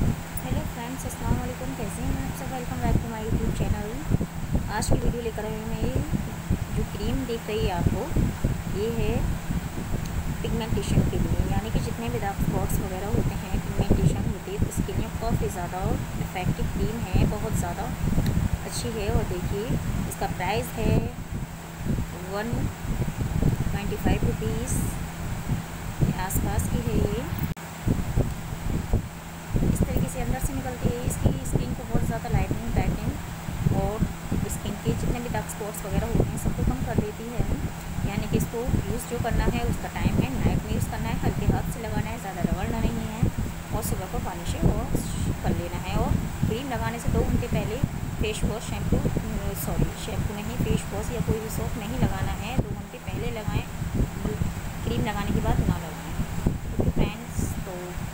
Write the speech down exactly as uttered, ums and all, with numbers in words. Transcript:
Hello friends, अस्सलाम वालेकुम। कैसे हैं आप सब? Welcome back to my YouTube channel. आज की वीडियो लेकर आई हूँ मैं। ये जो क्रीम दिख रही है आपको, ये है पिगमेंटेशन के लिए, यानी कि जितने भी डार्क स्पॉट्स वगैरह होते हैं, पिगमेंटेशन होती है, तो इसके लिए काफ़ी ज़्यादा इफ़ेक्टिव क्रीम है, बहुत ज़्यादा अच्छी है। और देखिए इसका प्राइस है वन ट्वेंटी फाइव रुपीज़ के आसपास की है। ये इस तरीके से अंदर से निकलती है। इसकी स्किन को बहुत ज़्यादा लाइटनिंग ब्राइटनिंग और स्किन के जितने भी डार्क स्पॉट्स वगैरह होते हैं सबको कम कर देती है। यानी कि इसको यूज़ जो करना है उसका टाइम है, नाइट में यूज़ करना है, हल्के हाथ से लगाना है, ज़्यादा रगड़ना नहीं है और सुबह को पानी से वॉश कर लेना है। और क्रीम लगाने से दो घंटे पहले face wash shampoo sorry shampoo नहीं फेस वॉश या कोई भी सोप नहीं लगाना है। दो घंटे पहले लगाएं, क्रीम लगाने के बाद ना लगाएं। तो फ्रेंड्स, तो